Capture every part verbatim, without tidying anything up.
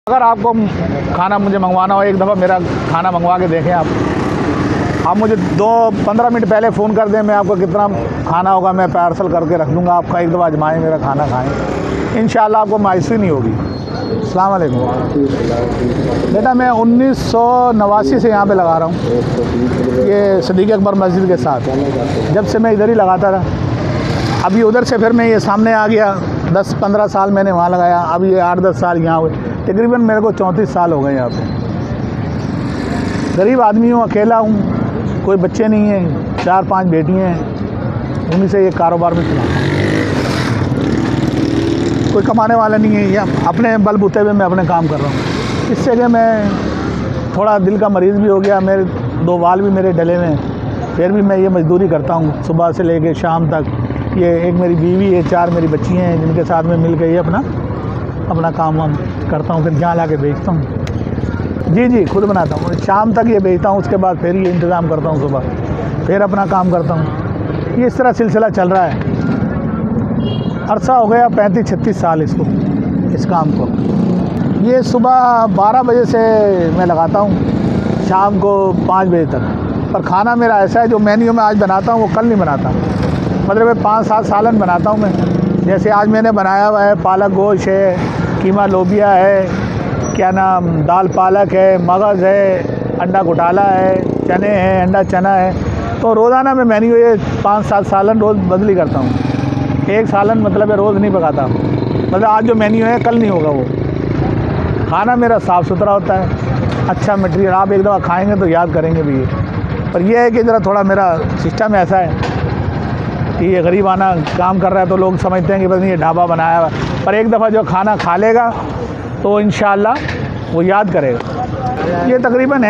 अगर आपको खाना मुझे मंगवाना हो, एक दफ़ा मेरा खाना मंगवा के देखें आप आप मुझे दो पंद्रह मिनट पहले फ़ोन कर दें, मैं आपको कितना खाना होगा मैं पार्सल करके रख दूँगा। आपका एक दफ़ा आजमाएँ, मेरा खाना खाएँ, इंशाल्लाह आपको मायूसी नहीं होगी। अस्सलाम वालेकुम। बेटा मैं उन्नीस सौ नवासी से यहाँ पे लगा रहा हूँ, ये सदीक़ अकबर मस्जिद के साथ। जब से मैं इधर ही लगाता था, अभी उधर से फिर मैं ये सामने आ गया। दस पंद्रह साल मैंने वहाँ लगाया, अब ये आठ दस साल यहाँ हुए, तकरीबन मेरे को चौंतीस साल हो गए यहाँ पे। गरीब आदमी हूँ, अकेला हूँ, कोई बच्चे नहीं हैं, चार पांच बेटियाँ हैं, उन्हीं से ये कारोबार में चलाता हूँ। कोई कमाने वाला नहीं है, या अपने बलबूते पे मैं अपने काम कर रहा हूँ। इससे कि मैं थोड़ा दिल का मरीज़ भी हो गया, मेरे दो बाल भी मेरे डले में, फिर भी मैं ये मजदूरी करता हूँ सुबह से लेके शाम तक। ये एक मेरी बीवी है, चार मेरी बच्चियाँ हैं, जिनके साथ में मिल के ये अपना अपना काम वाम करता हूँ, फिर जहाँ ला के बेचता हूँ। जी जी खुद बनाता हूँ, शाम तक ये बेचता हूँ, उसके बाद फिर ये इंतज़ाम करता हूँ, सुबह फिर अपना काम करता हूँ। ये इस तरह सिलसिला चल रहा है। अरसा हो गया पैंतीस छत्तीस साल इसको, इस काम को। ये सुबह बारह बजे से मैं लगाता हूँ, शाम को पाँच बजे तक। पर खाना मेरा ऐसा है, जो मेन्यू में आज बनाता हूँ वो कल नहीं बनाता। मतलब मैं पाँच सात सालन बनाता हूँ मैं। जैसे आज मैंने बनाया हुआ है पालक गोश्त है, कीमा लोबिया है, क्या नाम दाल पालक है, मगज़ है, अंडा घोटाला है, चने हैं, अंडा चना है। तो रोज़ाना मैं मेन्यू ये पाँच सात सालन रोज़ बदली करता हूँ। एक सालन मतलब है रोज़ नहीं पकाता, मतलब आज जो मेन्यू है कल नहीं होगा वो। खाना मेरा साफ़ सुथरा होता है, अच्छा मटेरियल। आप एक दफ़ा खाएँगे तो याद करेंगे भी ये। पर यह है कि ज़रा थोड़ा मेरा सिस्टम ऐसा है कि ये गरीब आना काम कर रहा है, तो लोग समझते हैं कि बस नहीं ये ढाबा बनाया हुआ। पर एक दफ़ा जो खाना खा लेगा तो इंशाअल्लाह वो याद करेगा। ये तकरीबन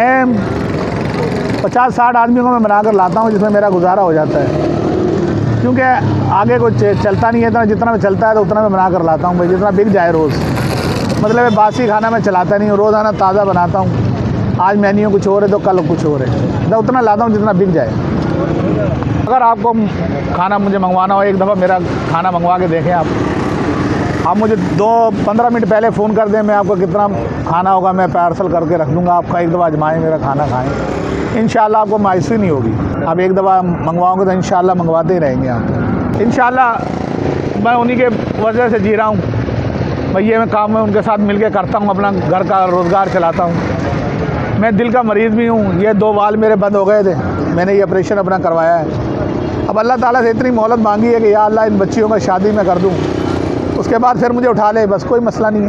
है पचास साठ आदमियों को मैं बनाकर लाता हूँ, जिसमें मेरा गुजारा हो जाता है। क्योंकि आगे कुछ चलता नहीं है इतना, जितना में चलता है तो उतना मैं बना कर लाता हूँ भाई, जितना बिक जाए रोज़। मतलब बासी खाना मैं चलाता नहीं हूँ, रोज़ाना ताज़ा बनाता हूँ। आज मेन्यू कुछ और है तो कल कुछ और है, मैं उतना लाता हूँ जितना बिक जाए। अगर आपको खाना मुझे मंगवाना हो, एक दफ़ा मेरा खाना मंगवा के देखें आप आप मुझे दो पंद्रह मिनट पहले फ़ोन कर दें, मैं आपको कितना खाना होगा मैं पार्सल करके रख दूँगा। आपका एक दफ़ा आजमाएँ, मेरा खाना खाएँ, इंशाअल्लाह आपको मायूसी नहीं होगी। आप एक दफ़ा मंगवाओगे तो इंशाअल्लाह मंगवाते ही रहेंगे आप। इंशाअल्लाह मैं उन्हीं के वजह से जी रहा हूँ भाई, ये मैं काम में उनके साथ मिल के करता हूँ, अपना घर का रोज़गार चलाता हूँ। मैं दिल का मरीज़ भी हूँ, ये दो बाल मेरे बंद हो गए थे, मैंने ये ऑपरेशन अपना करवाया है। अब अल्लाह ताला से इतनी मोहलत मांगी है कि या अल्लाह इन बच्चियों का शादी मैं कर दूँ, उसके बाद फिर मुझे उठा ले, बस कोई मसला नहीं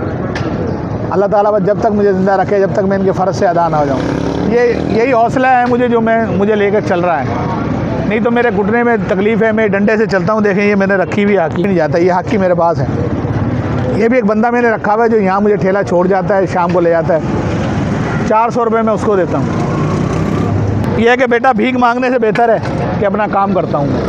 है। अल्लाह ताला बस जब तक मुझे ज़िंदा रखे, जब तक मैं इनके फ़र्ज़ से अदा ना हो जाऊँ। ये यही हौसला है मुझे, जो मैं मुझे लेकर चल रहा है। नहीं तो मेरे घुटने में तकलीफ़ है, मैं डंडे से चलता हूँ। देखें ये मैंने रखी हुई हाकी नहीं जाता, ये हाकी मेरे पास है। ये भी एक बंदा मैंने रखा हुआ है जो यहाँ मुझे ठेला छोड़ जाता है, शाम को ले जाता है। चार सौ रुपये मैं उसको देता हूँ। यह है कि बेटा भीख मांगने से बेहतर है कि अपना काम करता हूँ।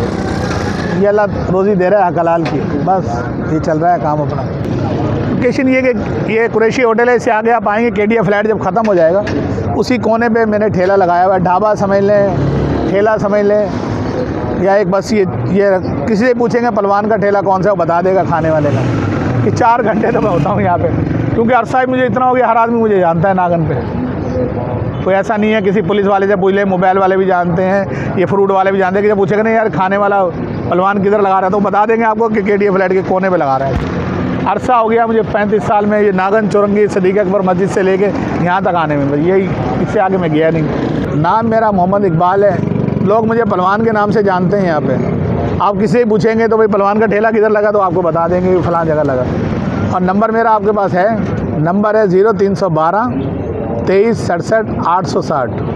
ये अल्लाह रोज़ी दे रहा है हक हलाल की, बस ये चल रहा है काम अपना। लोकेशन ये कि ये कुरैशी होटल है, इससे आगे आप आएंगे केडिया फ्लैट जब ख़त्म हो जाएगा, उसी कोने पे मैंने ठेला लगाया हुआ है। ढाबा समझ लें, ठेला समझ लें, या एक बस ये ये किसी से पूछेंगे पलवान का ठेला कौन सा है, वो बता देगा खाने वाले का। कि चार घंटे तो मैं होता हूँ यहाँ पे, क्योंकि अरसा ही मुझे इतना हो गया, हर आदमी मुझे जानता है नागन पे। कोई ऐसा नहीं है किसी पुलिस वाले से पूछ ले, मोबाइल वाले भी जानते हैं, ये फ्रूट वाले भी जानते हैं। कि जब पूछेगा नहीं यार खाने वाला पलवान किधर लगा रहा है, तो बता देंगे आपको कि केडिया फ्लैट के कोने पे लगा रहा है। अरसा हो गया मुझे पैंतीस साल में, ये नागन चौरंगी सदीक़ अकबर मस्जिद से लेके यहाँ तक आने में, यही इससे आगे मैं गया नहीं। नाम मेरा मोहम्मद इकबाल है, लोग मुझे पलवान के नाम से जानते हैं यहाँ पे। आप किसी से पूछेंगे तो भाई पलवान का ठेला किधर लगा, तो आपको बता देंगे कि फ़लाँ जगह लगा। और नंबर मेरा आपके पास है, नंबर है ज़ीरो तीन सौ बारह तेईस सड़सठ आठ सौ साठ।